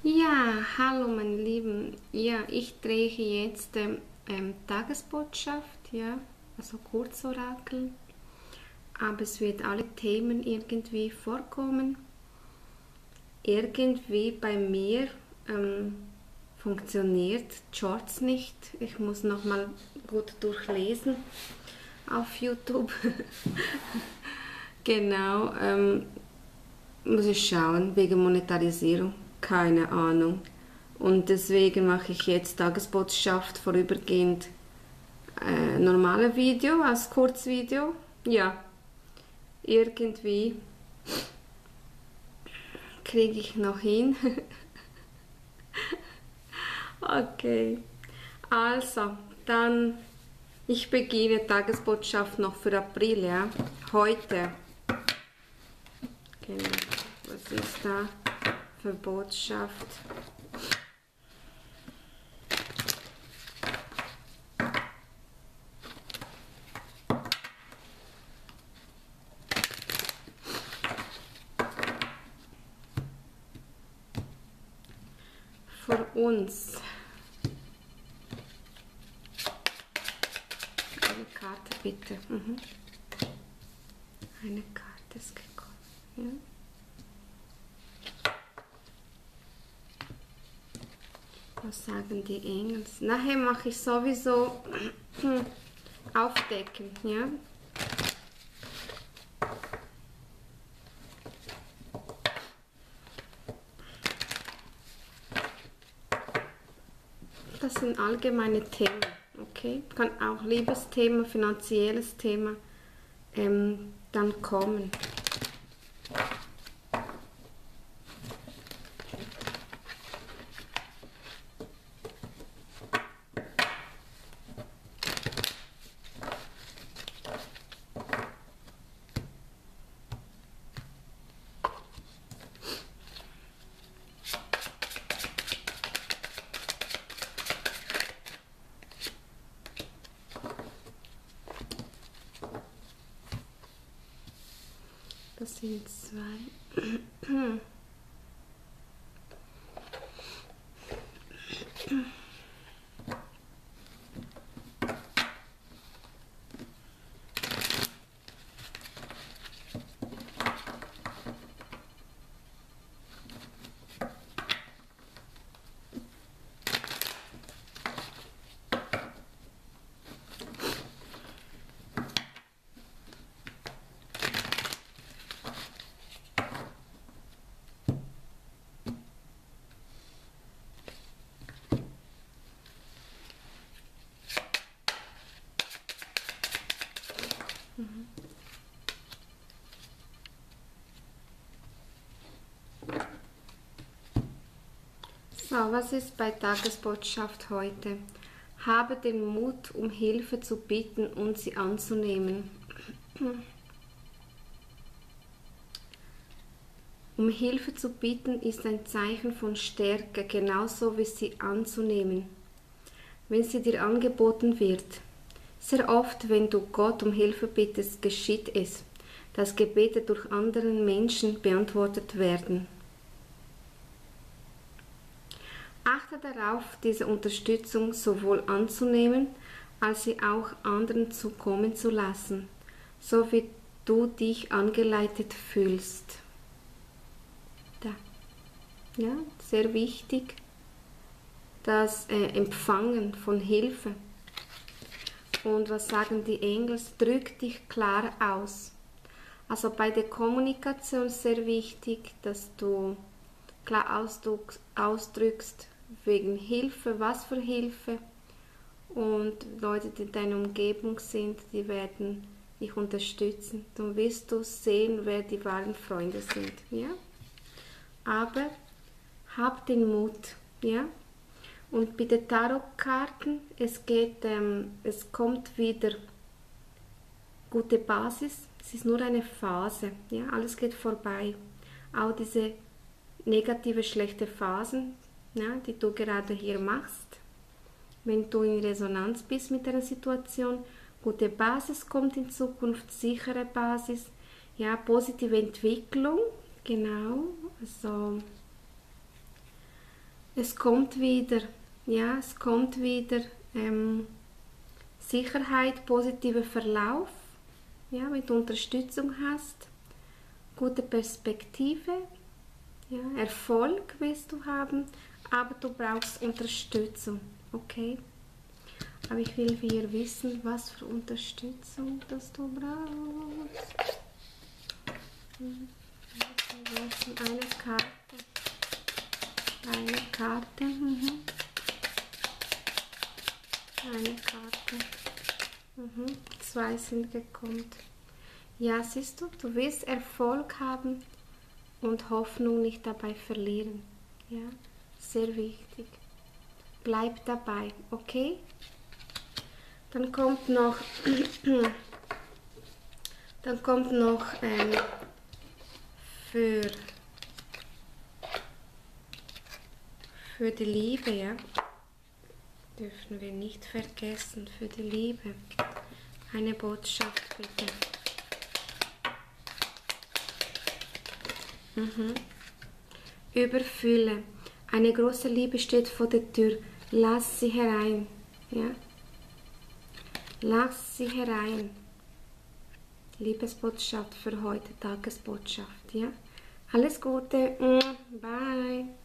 Ja, hallo meine Lieben. Ja, ich drehe jetzt Tagesbotschaft, ja, also Kurzorakel. Aber es wird alle Themen irgendwie vorkommen. Irgendwie bei mir funktioniert Shorts nicht. Ich muss nochmal gut durchlesen auf YouTube. Genau, muss ich schauen, wegen Monetarisierung, keine Ahnung. Und deswegen mache ich jetzt Tagesbotschaft vorübergehend normale Video als Kurzvideo. Ja, irgendwie kriege ich noch hin. Okay, also dann ich beginne Tagesbotschaft noch für April, ja. Heute. Genau. Was ist da für Botschaft? Für uns. Eine Karte bitte. Eine Karte ist gekommen. Ja. Was sagen die Engel? Nachher mache ich sowieso aufdecken, ja. Das sind allgemeine Themen, okay? Kann auch Liebesthema, finanzielles Thema dann kommen. Das sind zwei. So, was ist bei Tagesbotschaft heute? Habe den Mut, um Hilfe zu bitten und sie anzunehmen. Um Hilfe zu bitten ist ein Zeichen von Stärke, genauso wie sie anzunehmen, wenn sie dir angeboten wird. Sehr oft, wenn du Gott um Hilfe bittest, geschieht es, dass Gebete durch anderen Menschen beantwortet werden. Achte darauf, diese Unterstützung sowohl anzunehmen, als sie auch anderen zukommen zu lassen, so wie du dich angeleitet fühlst. Da. Ja, sehr wichtig, das Empfangen von Hilfe. Und was sagen die Engel? Drück dich klar aus. Also bei der Kommunikation ist sehr wichtig, dass du klar ausdrückst wegen Hilfe, was für Hilfe. Und Leute, die in deiner Umgebung sind, die werden dich unterstützen. Dann wirst du sehen, wer die wahren Freunde sind. Ja? Aber hab den Mut. Ja? Und bei den Tarotkarten, es kommt wieder gute Basis. Es ist nur eine Phase. Ja? Alles geht vorbei. Auch diese negative, schlechte Phasen, ja, die du gerade hier machst. Wenn du in Resonanz bist mit einer Situation, gute Basis kommt in Zukunft, sichere Basis, ja, positive Entwicklung, genau, also Es kommt wieder, ja, es kommt wieder Sicherheit, positiver Verlauf, ja, wenn du Unterstützung hast, gute Perspektive, ja, Erfolg willst du haben, aber du brauchst Unterstützung, okay? Aber ich will hier wissen, was für Unterstützung das du brauchst. Eine Karte. Eine Karte. Eine Karte. Zwei sind gekommen. Ja, siehst du, du wirst Erfolg haben und Hoffnung nicht dabei verlieren. Ja, sehr wichtig. Bleib dabei, okay? Dann kommt noch, für die Liebe, ja, dürfen wir nicht vergessen, für die Liebe. Eine Botschaft bitte. Überfülle. Eine große Liebe steht vor der Tür. Lass sie herein. Ja? Lass sie herein. Liebesbotschaft für heute, Tagesbotschaft. Ja? Alles Gute. Bye.